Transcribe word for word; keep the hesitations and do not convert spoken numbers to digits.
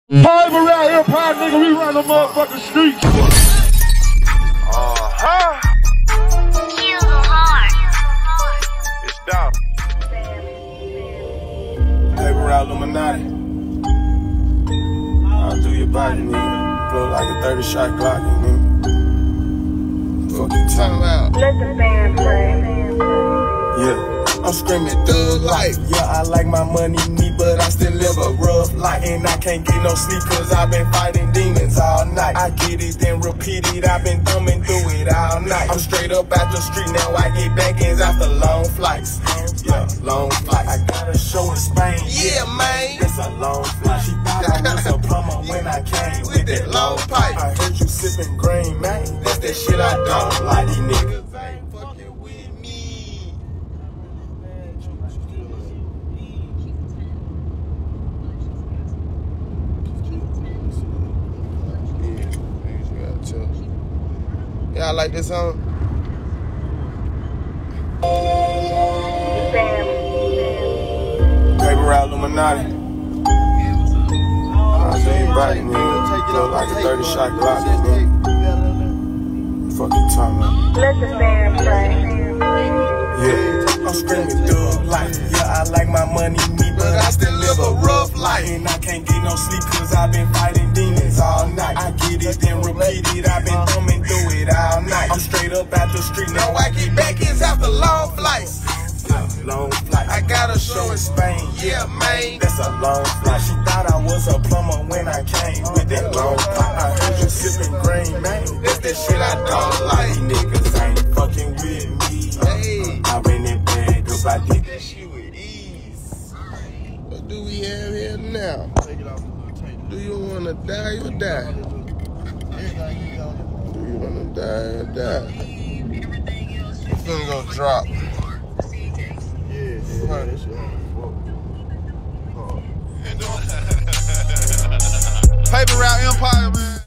PaperRouteilluminati, nigga, we run the motherfucking streets. Uh-huh. Kill the heart. It's down. PaperRouteilluminati. I'll do your body, nigga. Blow like a thirty shot Glock, nigga. Fuck you talking about? Let the band play. Yeah. I'm screaming thug life. Yeah, I like my money neat, but I still live a rough life. And I can't get no sleep cause I've been fighting demons all night. I get it, then repeat it, I've been thumbing through it all night. I'm straight up out the street, now I get back ends after long flights. Yeah, long flights. I got a show in Spain. Yeah, man. It's a long flight. She thought I was a plumber when I came with that long pipe. I heard you sipping green, man. That's that shit I don't like. These niggas ain't fucking with me. Yeah, I like this song. PaperRouteilluminati. I'll do your body, nigga. Blow like a thirty shot Glock, nigga. Fuck you talking about? Let the band play. Yeah, I'm screaming thug life. Yeah, I like my money neat, but I still live a rough life. And I can't get no sleep cause I've been fighting demons all night. I get it, then repeat it, I've been thumbing through it all night. I'm straight up out the street, now I get back ends after long flights. Long flight. I got a show in Spain, yeah, man. That's a long flight. She thought I was a plumber when I came with that long pipe. I heard you sipping green, man. That's that shit I don't like. These niggas ain't fucking with me. Hey, I ran that bag up, I did that shit with ease. What do we have here now? Do you wanna die or die? Do you wanna die or die? I'm finna go drop. PaperRouteilluminati, man.